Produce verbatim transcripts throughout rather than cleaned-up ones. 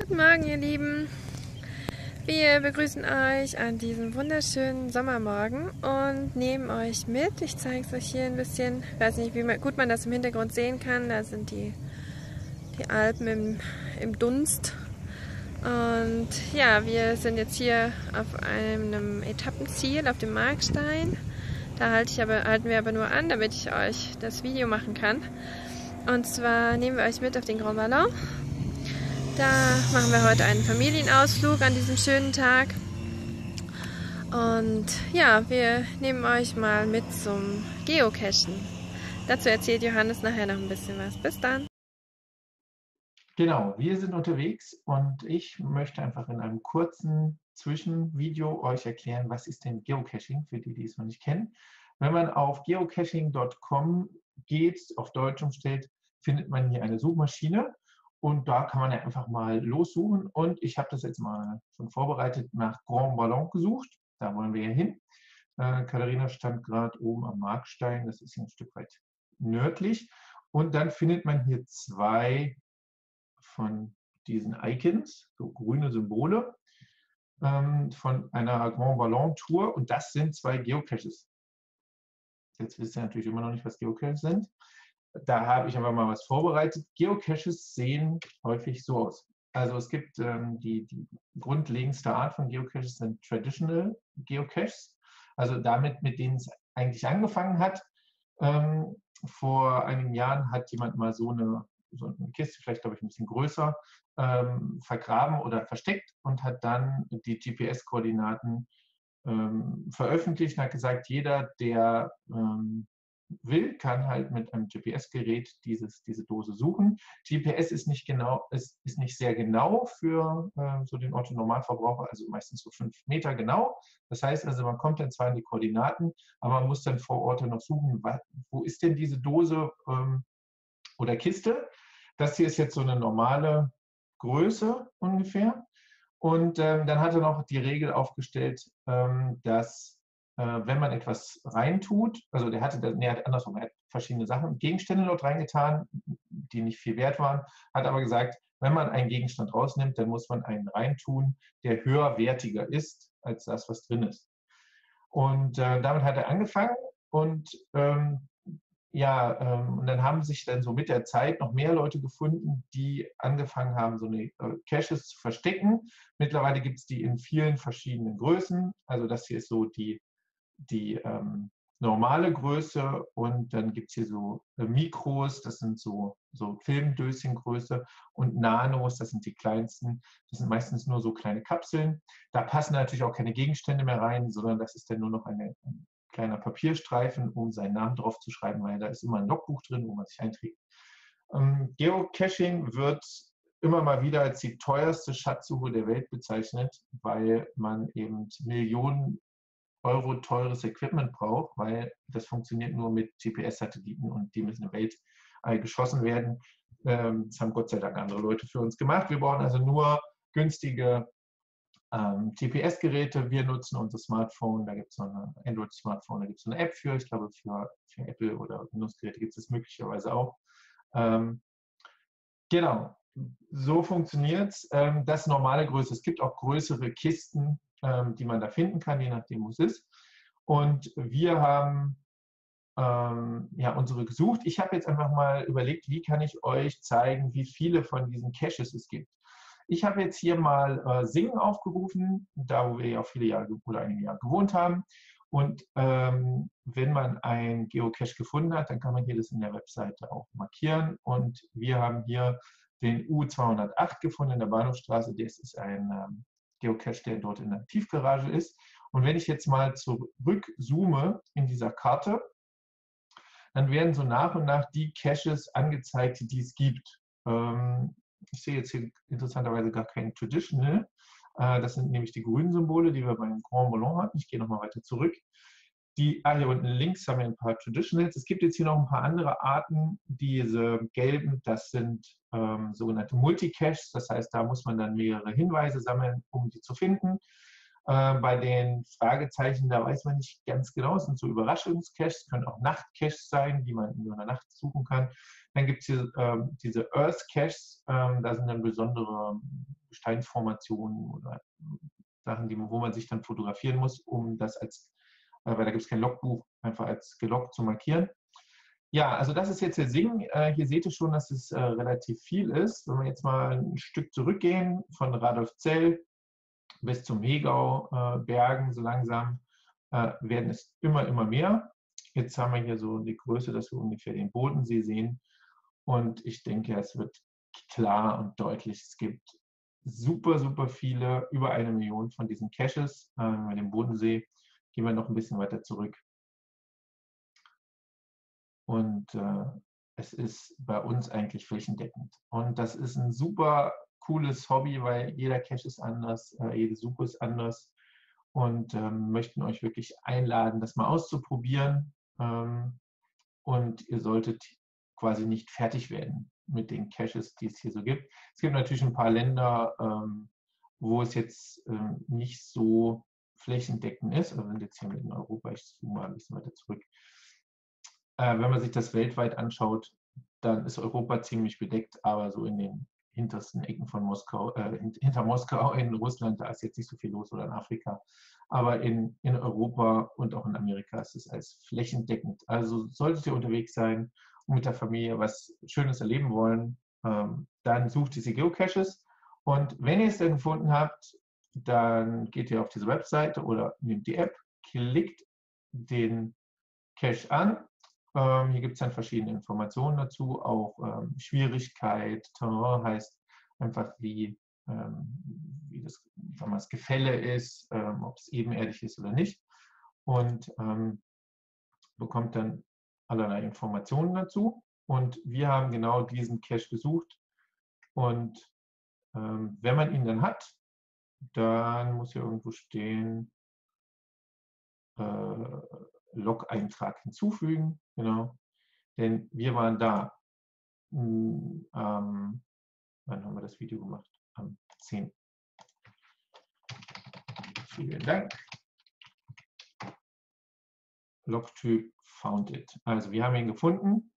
Guten Morgen, ihr Lieben. Wir begrüßen euch an diesem wunderschönen Sommermorgen und nehmen euch mit. Ich zeige es euch hier ein bisschen. Ich weiß nicht, wie man, gut man das im Hintergrund sehen kann. Da sind die, die Alpen im, im Dunst. Und ja, wir sind jetzt hier auf einem Etappenziel auf dem Markstein. Da halte ich aber, halten wir aber nur an, damit ich euch das Video machen kann. Und zwar nehmen wir euch mit auf den Grand Ballon. Da machen wir heute einen Familienausflug an diesem schönen Tag. Und ja, wir nehmen euch mal mit zum Geocachen. Dazu erzählt Johannes nachher noch ein bisschen was. Bis dann! Genau, wir sind unterwegs und ich möchte einfach in einem kurzen Zwischenvideo euch erklären, was ist denn Geocaching, für die, die es noch nicht kennen. Wenn man auf geocaching punkt com geht, auf Deutsch umstellt, findet man hier eine Suchmaschine und da kann man ja einfach mal lossuchen und ich habe das jetzt mal schon vorbereitet nach Grand Ballon gesucht, da wollen wir ja hin. Äh, Katharina stand gerade oben am Markstein, das ist ein Stück weit nördlich und dann findet man hier zwei von diesen Icons, so grüne Symbole, ähm, von einer Grand Ballon Tour und das sind zwei Geocaches. Jetzt wisst ihr natürlich immer noch nicht, was Geocaches sind. Da habe ich aber mal was vorbereitet. Geocaches sehen häufig so aus. Also es gibt ähm, die, die grundlegendste Art von Geocaches sind Traditional Geocaches, also damit, mit denen es eigentlich angefangen hat. Ähm, vor einigen Jahren hat jemand mal so eine so eine Kiste, vielleicht glaube ich ein bisschen größer, ähm, vergraben oder versteckt und hat dann die G P S-Koordinaten ähm, veröffentlicht und hat gesagt, jeder, der ähm, will, kann halt mit einem G P S-Gerät dieses, diese Dose suchen. G P S ist nicht genau, ist, ist nicht sehr genau für äh, so den Otto-Normalverbraucher, also meistens so fünf Meter genau. Das heißt also, man kommt dann zwar in die Koordinaten, aber man muss dann vor Ort noch suchen, wo ist denn diese Dose ähm, oder Kiste. Das hier ist jetzt so eine normale Größe ungefähr. Und ähm, dann hat er noch die Regel aufgestellt, ähm, dass äh, wenn man etwas reintut, also der hatte, nee, er hat andersrum, er hat verschiedene Sachen, Gegenstände dort reingetan, die nicht viel wert waren, hat aber gesagt, wenn man einen Gegenstand rausnimmt, dann muss man einen reintun, der höherwertiger ist als das, was drin ist. Und äh, damit hat er angefangen und ähm, ja, ähm, und dann haben sich dann so mit der Zeit noch mehr Leute gefunden, die angefangen haben, so eine äh, Caches zu verstecken. Mittlerweile gibt es die in vielen verschiedenen Größen. Also das hier ist so die, die ähm, normale Größe und dann gibt es hier so äh, Mikros, das sind so, so Filmdöschengröße und Nanos, das sind die kleinsten. Das sind meistens nur so kleine Kapseln. Da passen natürlich auch keine Gegenstände mehr rein, sondern das ist dann nur noch eine, eine kleiner Papierstreifen, um seinen Namen drauf zu schreiben, weil da ist immer ein Logbuch drin, wo man sich einträgt. Ähm, Geocaching wird immer mal wieder als die teuerste Schatzsuche der Welt bezeichnet, weil man eben Millionen Euro teures Equipment braucht, weil das funktioniert nur mit G P S-Satelliten und die müssen im Weltall geschossen werden. Ähm, das haben Gott sei Dank andere Leute für uns gemacht. Wir brauchen also nur günstige Ähm, G P S-Geräte, wir nutzen unser Smartphone, da gibt es so ein Android-Smartphone, da gibt es so eine App für, ich glaube für, für Apple oder Windows-Geräte gibt es das möglicherweise auch. Ähm, genau, so funktioniert es. Ähm, das normale Größe, es gibt auch größere Kisten, ähm, die man da finden kann, je nachdem, wo es ist. Und wir haben ähm, ja, unsere gesucht. Ich habe jetzt einfach mal überlegt, wie kann ich euch zeigen, wie viele von diesen Caches es gibt. Ich habe jetzt hier mal äh, Singen aufgerufen, da wo wir ja auch viele Jahre oder einige Jahre gewohnt haben. Und ähm, wenn man ein Geocache gefunden hat, dann kann man hier das in der Webseite auch markieren. Und wir haben hier den U zweihundertacht gefunden in der Bahnhofstraße. Das ist ein ähm, Geocache, der dort in der Tiefgarage ist. Und wenn ich jetzt mal zurück zoome in dieser Karte, dann werden so nach und nach die Caches angezeigt, die es gibt. Ähm, ich sehe jetzt hier interessanterweise gar kein Traditional. Äh, das sind nämlich die grünen Symbole, die wir beim Grand Ballon hatten. Ich gehe nochmal weiter zurück. Die, ah, hier unten links haben wir ein paar Traditionals. Es gibt jetzt hier noch ein paar andere Arten. Diese gelben, das sind ähm, sogenannte Multicaches. Das heißt, da muss man dann mehrere Hinweise sammeln, um die zu finden. Äh, bei den Fragezeichen, da weiß man nicht ganz genau, es sind so Überraschungscaches, können auch Nachtcaches sein, die man in so einer Nacht suchen kann. Dann gibt es hier ähm, diese Earth Caches, ähm, da sind dann besondere Gesteinsformationen oder Sachen, die, wo man sich dann fotografieren muss, um das als, äh, weil da gibt es kein Logbuch, einfach als geloggt zu markieren. Ja, also das ist jetzt der Sing. Äh, hier seht ihr schon, dass es äh, relativ viel ist. Wenn wir jetzt mal ein Stück zurückgehen, von Radolfzell bis zum Hegau, äh, Bergen, so langsam äh, werden es immer, immer mehr. Jetzt haben wir hier so die Größe, dass wir ungefähr den Bodensee sehen. Und ich denke, es wird klar und deutlich, es gibt super, super viele, über eine Million von diesen Caches. Äh, mit dem Bodensee gehen wir noch ein bisschen weiter zurück. Und äh, es ist bei uns eigentlich flächendeckend. Und das ist ein super cooles Hobby, weil jeder Cache ist anders, äh, jede Suche ist anders. Und ähm, möchten euch wirklich einladen, das mal auszuprobieren. Ähm, und ihr solltet quasi nicht fertig werden mit den Caches, die es hier so gibt. Es gibt natürlich ein paar Länder, ähm, wo es jetzt ähm, nicht so flächendeckend ist. Also wir sind jetzt hier in Europa, ich zoome mal ein bisschen weiter zurück. Wenn man sich das weltweit anschaut, dann ist Europa ziemlich bedeckt, aber so in den hintersten Ecken von Moskau, äh, hinter Moskau in Russland, da ist jetzt nicht so viel los, oder in Afrika. Aber in, in Europa und auch in Amerika ist es als flächendeckend. Also solltet ihr unterwegs sein und mit der Familie was Schönes erleben wollen, ähm, dann sucht diese Geocaches. Und wenn ihr es dann gefunden habt, dann geht ihr auf diese Webseite oder nehmt die App, klickt den Cache an. Ähm, hier gibt es dann verschiedene Informationen dazu, auch ähm, Schwierigkeit, Terrain heißt einfach, wie, ähm, wie das, sagen wir, das Gefälle ist, ähm, ob es ebenerdig ist oder nicht. Und ähm, bekommt dann allerlei Informationen dazu. Und wir haben genau diesen Cache gesucht. Und ähm, wenn man ihn dann hat, dann muss hier irgendwo stehen, äh, Log-Eintrag hinzufügen, genau, denn wir waren da, ähm, wann haben wir das Video gemacht? Am zehnten Vielen Dank. Logtyp found it. Also wir haben ihn gefunden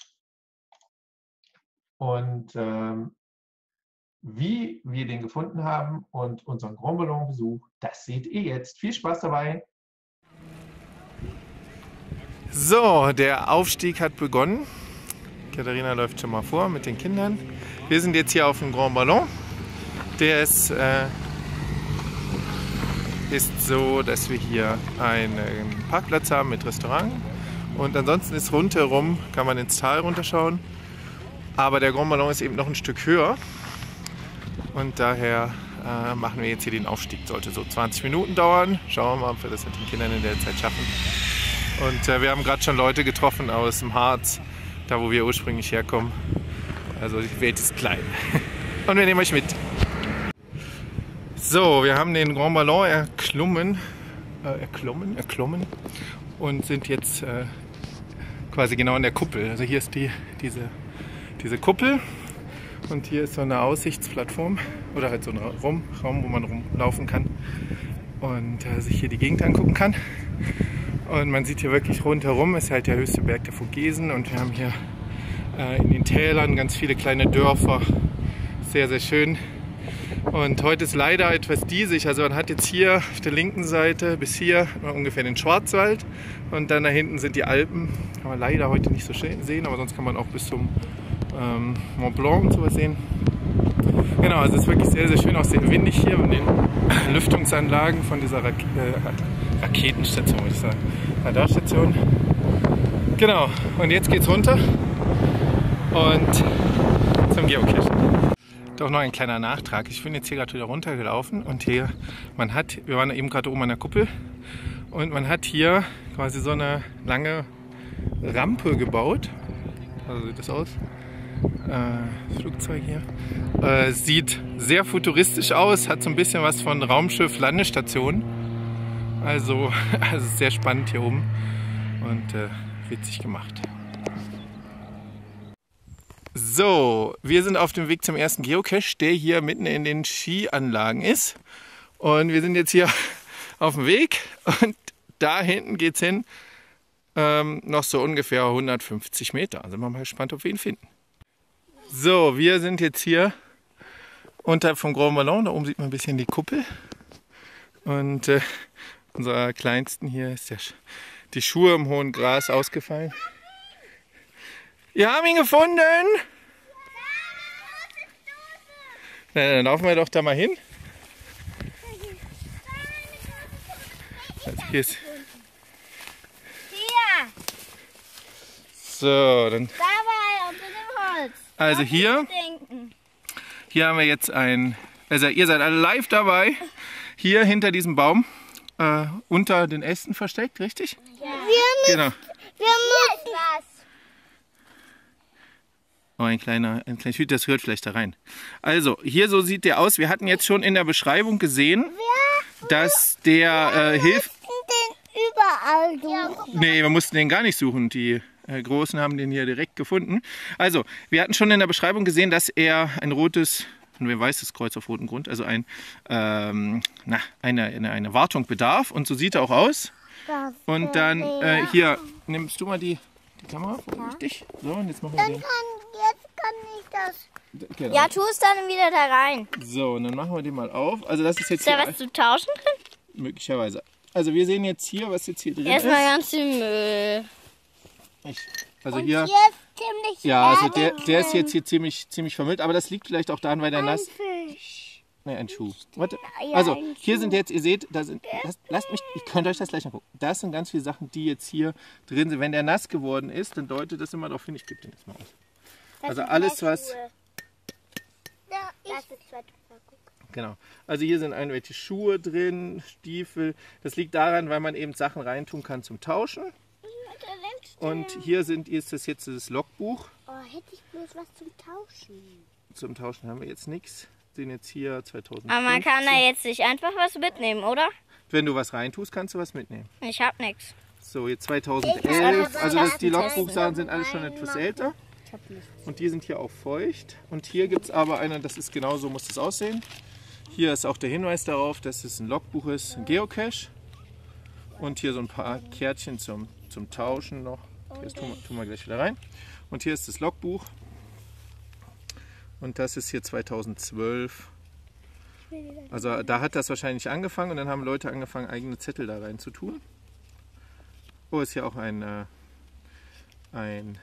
und ähm, wie wir den gefunden haben und unseren Grand Ballon-Besuch, das seht ihr jetzt. Viel Spaß dabei! So, der Aufstieg hat begonnen. Katharina läuft schon mal vor mit den Kindern. Wir sind jetzt hier auf dem Grand Ballon. Der ist, äh, ist so, dass wir hier einen Parkplatz haben mit Restaurant. Und ansonsten ist rundherum, kann man ins Tal runterschauen. Aber der Grand Ballon ist eben noch ein Stück höher. Und daher äh, machen wir jetzt hier den Aufstieg. Sollte so zwanzig Minuten dauern. Schauen wir mal, ob wir das mit den Kindern in der Zeit schaffen. Und äh, wir haben gerade schon Leute getroffen aus dem Harz, da wo wir ursprünglich herkommen. Also die Welt ist klein. Und wir nehmen euch mit. So, wir haben den Grand Ballon erklommen, äh, erklommen, erklommen und sind jetzt äh, quasi genau an der Kuppel. Also hier ist die, diese, diese Kuppel und hier ist so eine Aussichtsplattform oder halt so ein Raum, Raum wo man rumlaufen kann und äh, sich hier die Gegend angucken kann. Und man sieht hier wirklich rundherum, ist halt der höchste Berg der Vogesen und wir haben hier äh, in den Tälern ganz viele kleine Dörfer. Sehr, sehr schön. Und heute ist leider etwas diesig, also man hat jetzt hier auf der linken Seite bis hier ungefähr den Schwarzwald und dann da hinten sind die Alpen. Kann man leider heute nicht so schön sehen, aber sonst kann man auch bis zum ähm, Mont Blanc und sowas sehen. Genau, also es ist wirklich sehr, sehr schön, auch sehr windig hier mit den Lüftungsanlagen von dieser Rak äh, Raketenstation, würde ich sagen, Radarstation. Genau, und jetzt geht's runter und zum Geocachen. Doch noch ein kleiner Nachtrag. Ich bin jetzt hier gerade wieder runtergelaufen und hier, man hat, wir waren eben gerade oben an der Kuppel und man hat hier quasi so eine lange Rampe gebaut. Also sieht das aus. Äh, das Flugzeug hier. Äh, sieht sehr futuristisch aus, hat so ein bisschen was von Raumschiff Landestation. Also, also sehr spannend hier oben und äh, witzig gemacht. So, wir sind auf dem Weg zum ersten Geocache, der hier mitten in den Skianlagen ist. Und wir sind jetzt hier auf dem Weg und da hinten geht es hin, ähm, noch so ungefähr hundertfünfzig Meter. Also sind wir mal gespannt, ob wir ihn finden. So, wir sind jetzt hier unterhalb vom Grand Ballon. Da oben sieht man ein bisschen die Kuppel. Und äh, unserer Kleinsten hier ist der, die Schuhe im hohen Gras ausgefallen. Wir haben ihn gefunden! Na, dann laufen wir doch da mal hin. Also hier ist. Hier! So, dann. Da war er unter dem Holz. Also hier, hier haben wir jetzt ein. Also ihr seid alle live dabei. Hier hinter diesem Baum, äh, unter den Ästen versteckt, richtig? Ja. Wir müssen, genau. Wir müssen was. Oh, ein kleiner, ein kleines Hüt, das hört vielleicht da rein. Also, hier so sieht der aus. Wir hatten jetzt schon in der Beschreibung gesehen, wir dass der äh, hilft. Den überall suchen. Nee, wir mussten den gar nicht suchen. Die äh, Großen haben den hier direkt gefunden. Also, wir hatten schon in der Beschreibung gesehen, dass er ein rotes, ein weißes Kreuz auf rotem Grund, also ein, ähm, na, eine, eine, eine Wartung bedarf. Und so sieht er auch aus. Das Und dann äh, hier, nimmst du mal die, die Kamera vorsichtig. So, und jetzt machen wir Dann den. kann, jetzt kann ich das. Genau. Ja, tu es dann wieder da rein. So, und dann machen wir den mal auf. Also das ist jetzt Ist da hier was zu tauschen drin? möglicherweise. Also wir sehen jetzt hier, was jetzt hier drin Erstmal ist. ganz viel Müll. Ich, also Und hier, hier ist ziemlich ja, also Erde der, der ist drin. jetzt hier ziemlich, ziemlich vermüllt, aber das liegt vielleicht auch daran, weil der nass. Fisch. Ne, ein Schuh. Warte. Ja, Also ein hier Schuh. sind jetzt, ihr seht, da sind, lasst, lasst mich, ihr könnt euch das gleich angucken. Das sind ganz viele Sachen, die jetzt hier drin sind. Wenn der nass geworden ist, dann deutet das immer darauf hin, ich gebe den jetzt mal aus. Das Also sind alles, zwei was- Schuhe. Ja, das ist zwei Schuhe. Genau. Also hier sind irgendwelche Schuhe drin, Stiefel. Das liegt daran, weil man eben Sachen reintun kann zum Tauschen. Und hier sind, ist das jetzt das Logbuch. Oh, hätte ich bloß was zum Tauschen. Zum Tauschen haben wir jetzt nichts. Sind jetzt hier zweitausendfünfzehn. Aber man kann da jetzt nicht einfach was mitnehmen, oder? Wenn du was reintust, kannst du was mitnehmen. Ich hab nichts. So, jetzt Ich zweitausendelf. hab Also das, die Tasten. Logbuchsachen sind alle schon etwas älter. Ich hab nichts. Und die sind hier auch feucht. Und hier gibt es aber eine, das ist genau so, muss das aussehen. Hier ist auch der Hinweis darauf, dass es ein Logbuch ist, ein Geocache. Und hier so ein paar Kärtchen zum, zum Tauschen noch. Das tun wir, tun wir gleich wieder rein. Und hier ist das Logbuch. Und das ist hier zweitausendzwölf. Also da hat das wahrscheinlich angefangen und dann haben Leute angefangen, eigene Zettel da rein zu tun. Oh, ist hier auch ein, äh, ein,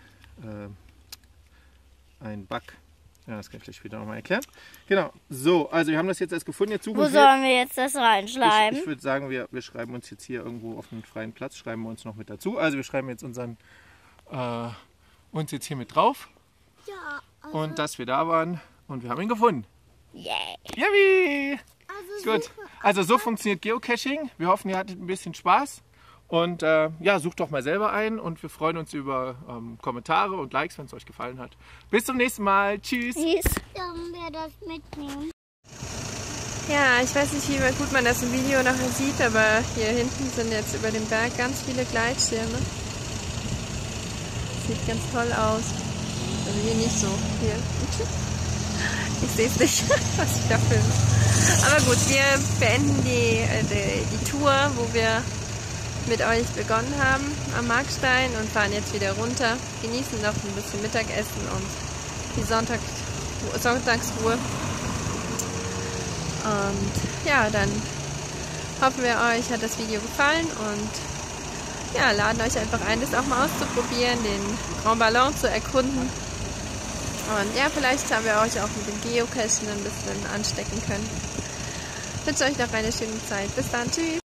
äh, ein Bug. Ja, das kann ich vielleicht später nochmal erklären. Genau, so, also wir haben das jetzt erst gefunden. Jetzt suchen Wo wir. sollen wir jetzt das Ich, reinschreiben? ich würde sagen, wir, wir schreiben uns jetzt hier irgendwo auf einen freien Platz, schreiben wir uns noch mit dazu. Also wir schreiben jetzt unseren, äh, uns jetzt hier mit drauf. Ja, Und dass wir da waren und wir haben ihn gefunden. yeah. Yummy! Also Gut, also so funktioniert Geocaching. Wir hoffen, ihr hattet ein bisschen Spaß. Und äh, ja, sucht doch mal selber ein und wir freuen uns über ähm, Kommentare und Likes, wenn es euch gefallen hat. Bis zum nächsten Mal. Tschüss! Sollen wir das mitnehmen? Ja, ich weiß nicht, wie gut man das im Video nachher sieht, aber hier hinten sind jetzt über dem Berg ganz viele Gleitschirme. Sieht ganz toll aus. Also hier nicht so. Hier. Ich sehe es nicht, was ich da filme. Aber gut, wir beenden die, äh, die, die Tour, wo wir mit euch begonnen haben am Markstein und fahren jetzt wieder runter. Genießen noch ein bisschen Mittagessen und die Sonntag, Sonntagsruhe. Und ja, dann hoffen wir, euch hat das Video gefallen und ja, laden euch einfach ein, das auch mal auszuprobieren, den Grand Ballon zu erkunden. Und ja, vielleicht haben wir euch auch mit dem Geocachen ein bisschen anstecken können. Ich wünsche euch noch eine schöne Zeit. Bis dann, tschüss!